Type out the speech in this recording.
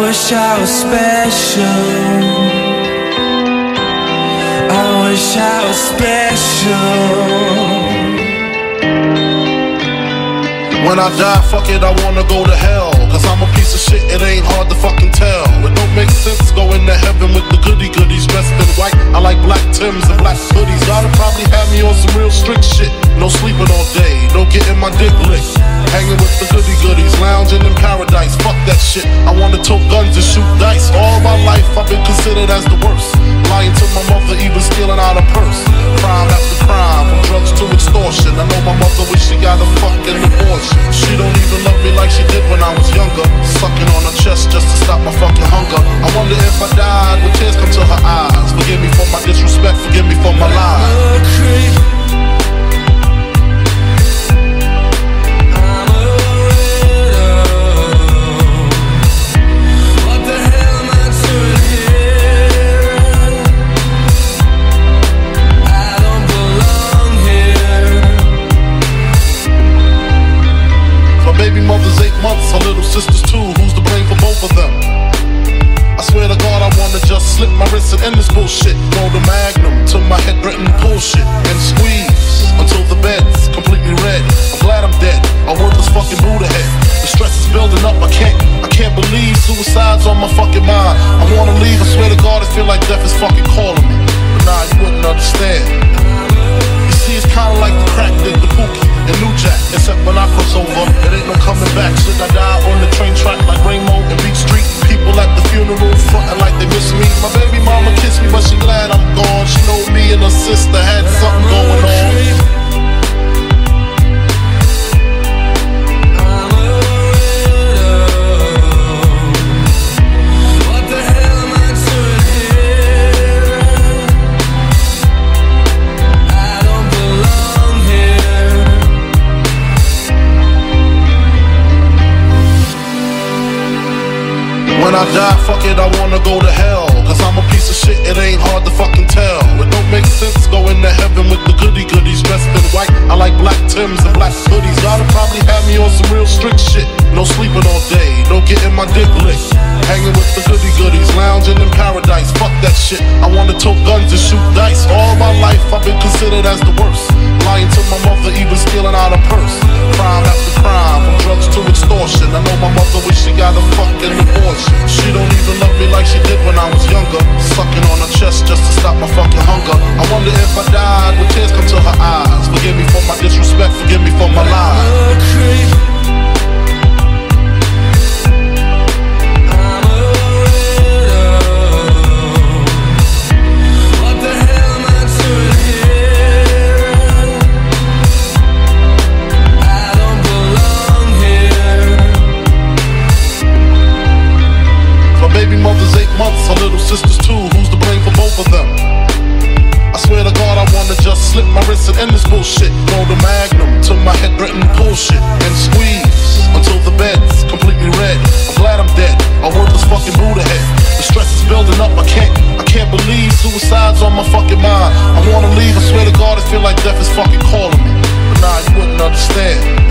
wish I was special. I wish I was special. When I die, fuck it, I wanna go to hell. Cause I'm a piece of shit, it ain't hard to fucking tell. It don't make sense going to heaven with the goody goodies dressed in white. I like black Timbs and black hoodies. Gotta probably have me on some real strict shit. No sleeping all day, no getting my dick licked. Hanging with the goody goodies, lounging in paradise. Fuck that shit, I wanna tote guns and shoot dice. All my life I've been considered as the worst. Lying to my mother, even stealing out a purse. Crime after crime, from drugs to extortion. I know my mother wish she got a fucking abortion. She don't even love me like she did when I was younger. Sucking on her chest just to stop my fucking hunger. I wonder if I died, would tears come to her eyes? Forgive me for my disrespect, forgive me for my lies. Baby mother's 8 months, her little sister's 2. Who's to blame for both of them? I swear to God I wanna just slip my wrist and end this bullshit. Throw the magnum to my head, threaten to pull shit and squeeze until the bed's completely red. I'm glad I'm dead, a worthless fucking Buddha head. The stress is building up, I can't believe suicide's on my fucking mind. I wanna leave, I swear to God I feel like death is fucking calling me. But nah, you wouldn't understand. You see, it's kinda like the crack dig the Pookie and New Jack, except when I cross over, it ain't no coming back. Should I die on the train track like Rainbow and Beach Street? People at the funeral frontin' like they miss me. My baby mama kissed me, but she glad I'm gone. She know me and her sister had something going on. When I die, fuck it, I wanna go to hell. Cause I'm a piece of shit, it ain't hard to fucking tell. It don't make sense going to heaven with the goody goodies dressed in white. I like black Timbs and black hoodies. Gotta probably have me on some real strict shit. No sleeping all day, no getting my dick licked. Hanging with the goody goodies, lounging in paradise. Fuck that shit, I wanna tote guns and shoot dice. All my life I've been considered as the worst. Lying to my mother, even stealing out a purse. Crime after crime, from drugs to extortion. I know my mother wish she got a fucking abortion. She don't even love me like she did when I was younger. Sucking on her chest just to stop my fucking hunger. I wonder if I died, would tears come to her eyes? Forgive me for my disrespect, forgive me for my lies. Baby mother's 8 months, her little sister's 2. Who's to blame for both of them? I swear to God I wanna just slip my wrist and end this bullshit. Throw the magnum to my head, threaten to pull shit and squeeze until the bed's completely red. I'm glad I'm dead, a worthless fucking Buddha head. The stress is building up, I can't believe suicide's on my fucking mind. I wanna leave, I swear to God I feel like death is fucking calling me. But nah, you wouldn't understand.